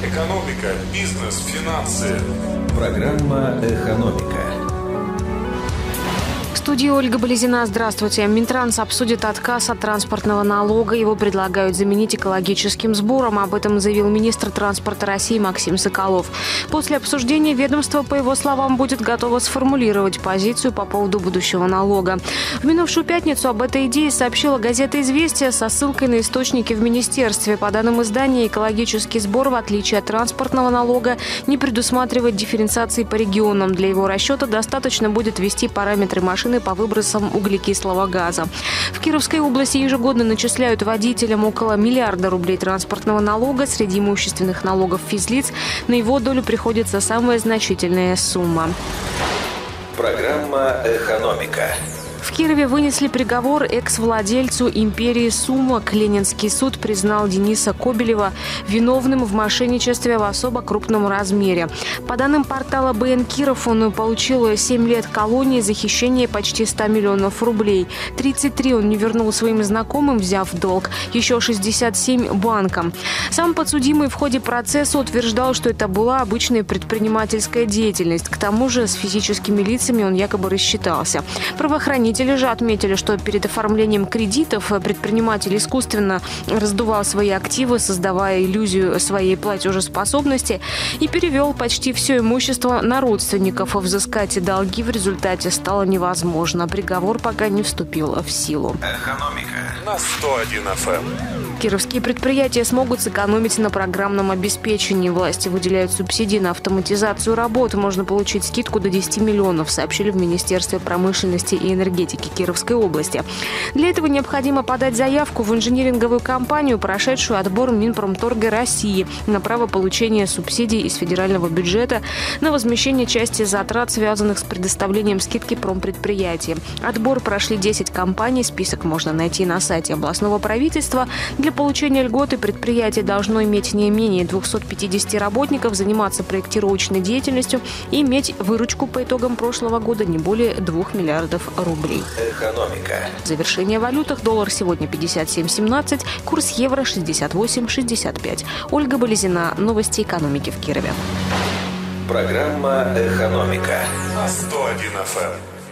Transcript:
Экономика, бизнес, финансы. Программа «Экономика». В студии Ольга Болезина. Здравствуйте. Минтранс обсудит отказ от транспортного налога. Его предлагают заменить экологическим сбором. Об этом заявил министр транспорта России Максим Соколов. После обсуждения ведомство, по его словам, будет готово сформулировать позицию по поводу будущего налога. В минувшую пятницу об этой идее сообщила газета «Известия» со ссылкой на источники в министерстве. По данным издания, экологический сбор, в отличие от транспортного налога, не предусматривает дифференциации по регионам. Для его расчета достаточно будет ввести параметры машины по выбросам углекислого газа. В Кировской области ежегодно начисляют водителям около 1 миллиарда рублей транспортного налога. Среди имущественных налогов физлиц на его долю приходится самая значительная сумма. Программа «Экономика». В Кирове вынесли приговор экс-владельцу империи «Сумок». Ленинский суд признал Дениса Кобелева виновным в мошенничестве в особо крупном размере. По данным портала БН Киров, он получил 7 лет колонии за хищение почти 100 миллионов рублей. 33 он не вернул своим знакомым, взяв долг. Еще 67 банкам. Сам подсудимый в ходе процесса утверждал, что это была обычная предпринимательская деятельность. К тому же с физическими лицами он якобы рассчитался. Правоохранители же отметили, что перед оформлением кредитов предприниматель искусственно раздувал свои активы, создавая иллюзию своей платежеспособности, и перевел почти все имущество на родственников. Взыскать долги в результате стало невозможно. Приговор пока не вступил в силу. Экономика На 101 FM. Кировские предприятия смогут сэкономить на программном обеспечении. Власти выделяют субсидии на автоматизацию работ. Можно получить скидку до 10 миллионов, сообщили в Министерстве промышленности и энергетики Кировской области. Для этого необходимо подать заявку в инжиниринговую компанию, прошедшую отбор Минпромторга России, на право получения субсидий из федерального бюджета на возмещение части затрат, связанных с предоставлением скидки промпредприятий. Отбор прошли 10 компаний. Список можно найти на сайте областного правительства. Для получения льготы предприятие должно иметь не менее 250 работников, заниматься проектировочной деятельностью и иметь выручку по итогам прошлого года не более 2 миллиардов рублей. «Экономика». Завершение в валютах. Доллар сегодня 57.17, курс евро 68.65. Ольга Болезина. Новости экономики в Кирове. Программа «Экономика». На 101 FM.